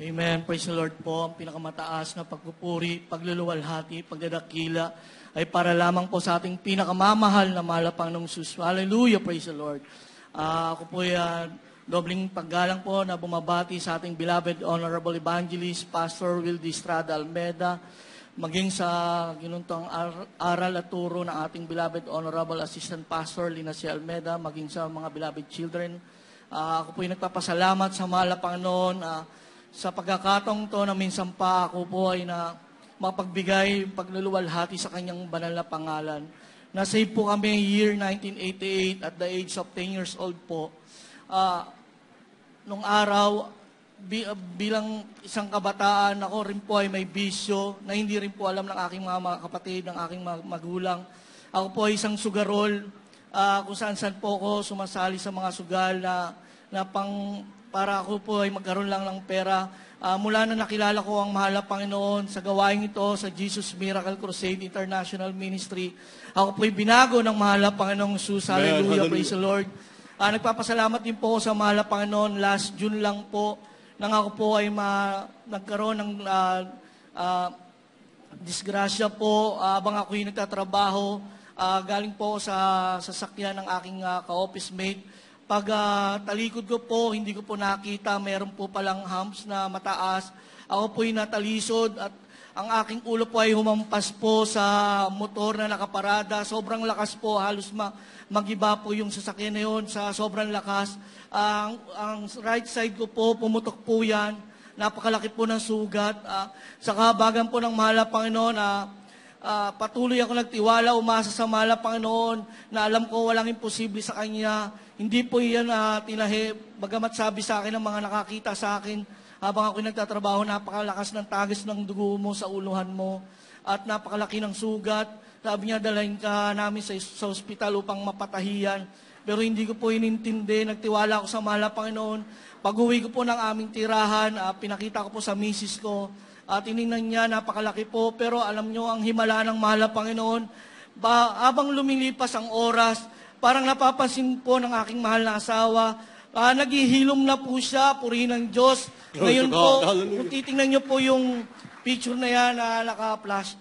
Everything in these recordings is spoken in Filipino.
Amen. Praise the Lord po. Ang pinakamataas na pagpupuri, pagluluwalhati, pagdadakila ay para lamang po sa ating pinakamamahal na malapang ng Jesus. Hallelujah. Praise the Lord. Ako po dobling paggalang po na bumabati sa ating beloved Honorable Evangelist, Pastor Wildy Estrada Almeda, maging sa ginuntong aral at turo ng ating beloved Honorable Assistant Pastor Linacia Almeda, maging sa mga beloved children. Ako po nagpapasalamat sa mahal na Panginoon sa pagkakataong to na minsan pa ako po ay mapagbigay pagluluwalhati sa kanyang banal na pangalan. Nasave po kami year 1988 at the age of 10 years old po. Nung araw, bilang isang kabataan, ako rin po ay may bisyo na hindi rin po alam ng aking mga kapatid, ng aking magulang. Ako po ay isang sugarol, kung saan-saan po ako sumasali sa mga sugal na para ako po ay magkaroon lang ng pera. Mula na nakilala ko ang mahal na Panginoon sa gawain ito sa Jesus Miracle Crusade International Ministry, ako po ay binago ng mahal na Panginoong Jesus. Hallelujah, praise the Lord. Nagpapasalamat din po sa mahal na Panginoon. Last June lang po, nang ako po ay nagkaroon ng disgrasya po habang ako'y nagtatrabaho. Galing po sa sasakyan ng aking ka-office mate. Pag talikod ko po, hindi ko po nakita, meron po palang humps na mataas. Ako po'y natalisod at ang aking ulo po ay humampas po sa motor na nakaparada. Sobrang lakas po, halos magiba po yung sasakyan na yun sa sobrang lakas. Ang right side ko po, pumutok po yan. Napakalaki po ng sugat. Sa kahabagan po ng mahal na Panginoon, patuloy ako nagtiwala, umasa sa mahal na Panginoon, na alam ko walang imposible sa Kanya. Hindi po yan tinahi, bagamat sabi sa akin ng mga nakakita sa akin, habang ako'y nagtatrabaho, napakalakas ng tagis ng dugo mo sa uluhan mo, at napakalaki ng sugat. Sabi niya, dalhin ka namin sa ospital upang mapatahiyan. Pero hindi ko po inintindi, nagtiwala ako sa mahal na Panginoon. Pag-uwi ko po ng aming tirahan, pinakita ko po sa misis ko, tinignan niya, napakalaki po. Pero alam nyo, ang himala ng mahal na Panginoon, habang lumilipas ang oras, parang napapansin po ng aking mahal na asawa, naghihilom na po siya, purihin ng Diyos. Ngayon po, kung titingnan nyo po yung picture na yan na naka-flash,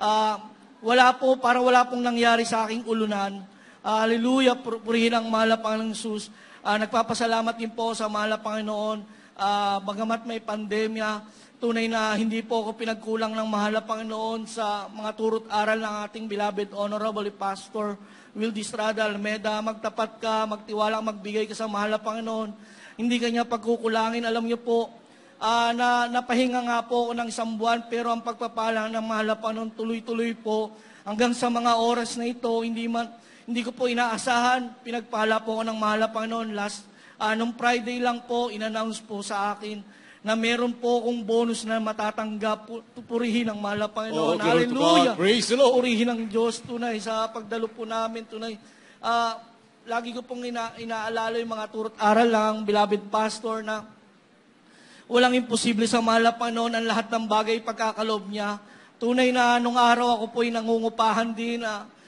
parang wala pong nangyari sa aking ulunan. Hallelujah, purihin ang mahal na Panginoong Jesus. Nagpapasalamat din po sa mahal na Panginoon. Bagamat may pandemya, tunay na hindi po ako pinagkulang ng mahal na Panginoon sa mga turo't aral ng ating beloved Honorable Pastor Wildy Estrada Almeda. Magtapat ka, magtiwala, magbigay ka sa mahal na Panginoon. Hindi kanya pagkukulangin. Alam niyo po, napahinga nga po ako ng isang buwan, pero ang pagpapala ng mahal na Panginoon tuloy-tuloy po. Hanggang sa mga oras na ito, hindi ko po inaasahan. Pinagpala po ako ng mahal na Panginoon. Nung Friday lang po, in-announce po sa akin na meron po akong bonus na matatanggap. Purihin ang mahal na Panginoon. Hallelujah. Praise the Lord. Purihin ang Diyos tunay sa pagdalo po namin tunay. Lagi ko pong inaalala yung mga turot aral lang, beloved pastor, na walang imposible sa mahal na Panginoon, ang lahat ng bagay pagkakalob niya. Tunay na nung araw ako po ay nangungupahan din.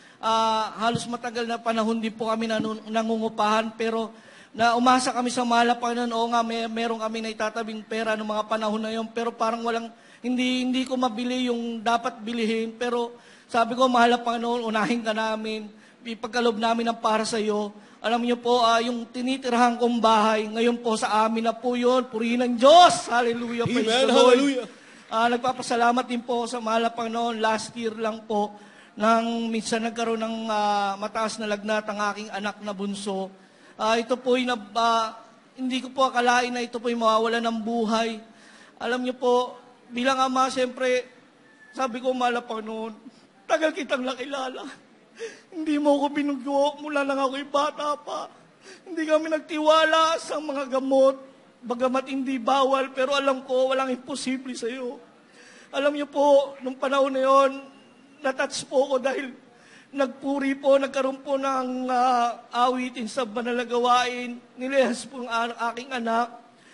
Halos matagal na panahon din po kami nangungupahan, pero na umasa kami sa mahal na Panginoon. Oo nga, meron kami na itatabing pera ng mga panahon na yun, pero parang hindi ko mabili yung dapat bilihin. Pero sabi ko, mahal na Panginoon, unahin ka namin, ipagkalob namin ang para sa iyo. Alam niyo po, yung tinitirahan kong bahay, ngayon po sa amin na po yun, purihin ng Diyos. Hallelujah, praise the Lord. Hallelujah. Nagpapasalamat din po sa mahal na Panginoon. Last year lang po, nang minsan nagkaroon ng mataas na lagnat ang aking anak na bunso. Ito po hindi ko po akalain na ito po mawawala ng buhay. Alam niyo po, bilang ama, siyempre, sabi ko, mahal na Panginoon, tagal kitang nakilala. Hindi mo ako binugyo mula nang ako'y bata pa. Hindi kami nagtiwala sa mga gamot, bagamat hindi bawal, pero alam ko, walang imposible sa iyo. Alam niyo po, nung panahon na yon, natouch po ko dahil nagpuri po, nagkaroon po ng awitin sa banal na gawain. Nilehas po ang aking anak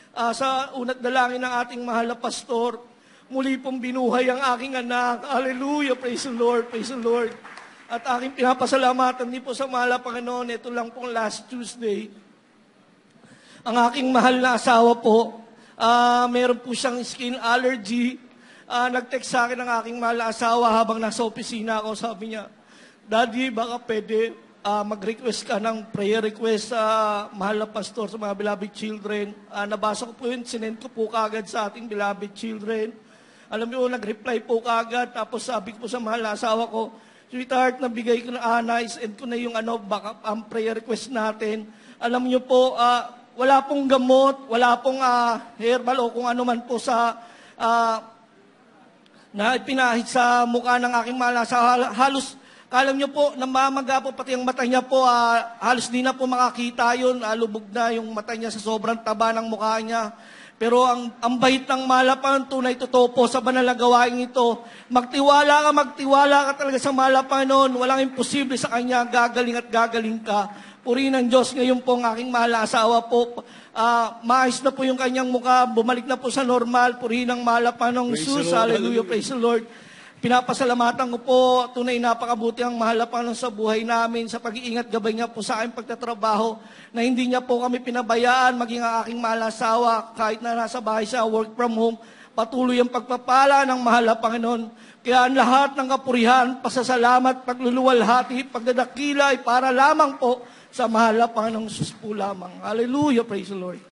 sa unat dalangin ng ating mahal na pastor. Muli pong binuhay ang aking anak. Hallelujah, praise the Lord, praise the Lord. At aking pinapasalamatan din po sa mahal na Panginoon. Ito lang pong last Tuesday. Ang aking mahal na asawa po, Meron po siyang skin allergy. Nag-text sa akin ng aking mahal na asawa habang nasa opisina ako. Sabi niya, Daddy, baka pwede mag-request ka ng prayer request sa mahal na pastor sa mga beloved children. Nabasa ko po yun, sinend ko po kagad sa ating beloved children. Alam niyo, nag-reply po kagad. Tapos sabi ko po sa mahal na asawa ko, Sweetheart, nabigay ko na na-send ko na yung backup prayer request natin. Alam niyo po, wala pong gamot, wala pong herbal o kung ano man po sa na pinahid sa mukha ng aking mahal na asawa. Halos, alam niyo po, namamaga po, pati ang mata niya po, halos di na po makakita yun, lubog na yung mata niya sa sobrang taba ng mukha niya. Pero ang bait ng Malapan, tunay totoo po sa banal na gawain ito. Magtiwala ka talaga sa Malapan noon. Walang imposible sa Kanya, gagaling at gagaling ka. Purihin ng Diyos ngayon po ang aking mahal na asawa po. Maayos na po yung kanyang mukha, bumalik na po sa normal. Purihin ng Malapan ng Jesus. Hallelujah, praise the Lord. Pinapasalamatan ko po, tunay napakabuti ang mahal na Panginoon sa buhay namin, sa pag-iingat gabay niya po sa aking pagtatrabaho, na hindi niya po kami pinabayaan, maging ang aking mahal na asawa, kahit na nasa bahay siya, work from home, patuloy ang pagpapala ng mahal na Panginoon. Kaya ang lahat ng kapurihan, pasasalamat, pagluluwalhati, pagdadakila ay para lamang po sa mahal na Panginoong Jesus po lamang. Hallelujah, praise the Lord.